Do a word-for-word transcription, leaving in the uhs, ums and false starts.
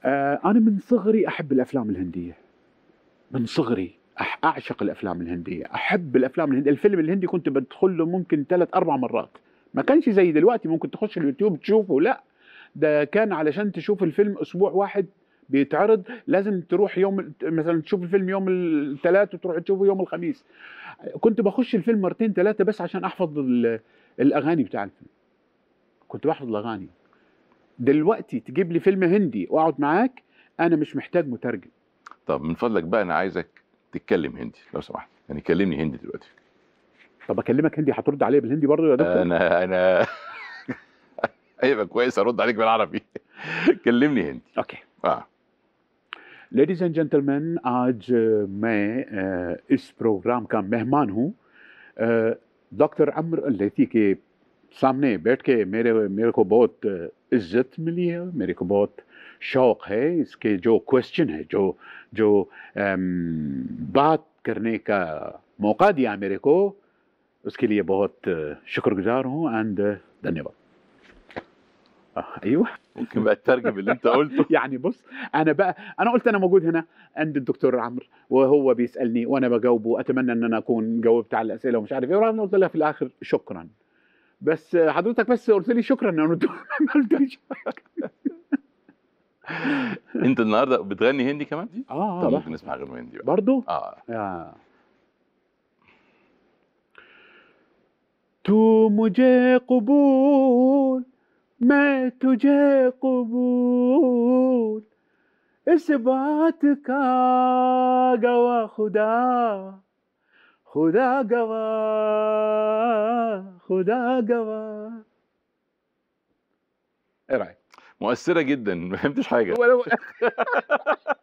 آه انا من صغري احب الافلام الهنديه. من صغري أح اعشق الافلام الهنديه، احب الافلام الهنديه. الفيلم الهندي كنت بدخل له ممكن ثلاث اربع مرات. ما كانش زي دلوقتي ممكن تخش اليوتيوب تشوفه، لا. ده كان علشان تشوف الفيلم اسبوع واحد بيتعرض لازم تروح يوم، مثلا تشوف الفيلم يوم الثلاث وتروح تشوفه يوم الخميس. كنت بخش الفيلم مرتين ثلاثه بس عشان احفظ الاغاني بتاع الفيلم. كنت بحفظ الاغاني. دلوقتي تجيب لي فيلم هندي واقعد معاك انا مش محتاج مترجم. طب من فضلك بقى انا عايزك تتكلم هندي لو سمحت، يعني كلمني هندي دلوقتي. طب اكلمك هندي هترد عليا بالهندي برضه يا دكتور؟ انا انا هيبقى كويس ارد عليك بالعربي. كلمني هندي. اوكي. اه ladies and gentleman, आज मैं इस प्रोग्राम का मेहमान हूँ। डॉक्टर अम्र लेथी के सामने बैठ के मेरे मेरे को बहुत इज्जत मिली है, मेरे को बहुत शौक है। इसके जो क्वेश्चन है, जो जो बात करने का मौका दिया मेरे को, उसके लिए बहुत शुक्रगुजार हूँ एंड धन्यवाद. ايوه ممكن بقى تترجم اللي انت قلته؟ يعني بص، انا بقى انا قلت انا موجود هنا عند الدكتور عمرو وهو بيسالني وانا بجاوبه، اتمنى ان انا اكون جاوبت على الاسئله ومش عارف ايه، وانا قلت له في الاخر شكرا. بس حضرتك بس قلت لي شكرا، انا ما قلتليش. انت النهارده بتغني هندي كمان؟ اه طب اه ممكن نسمع غير هندي بقى برضه؟ اه آه. تو मुझे قبول मैं तुझे قبول इस बात का गवाह खुदा खुदा गवाह खुदा गवाह. ايه رايك؟ مؤثره جدا، ما فهمتش حاجه. ولا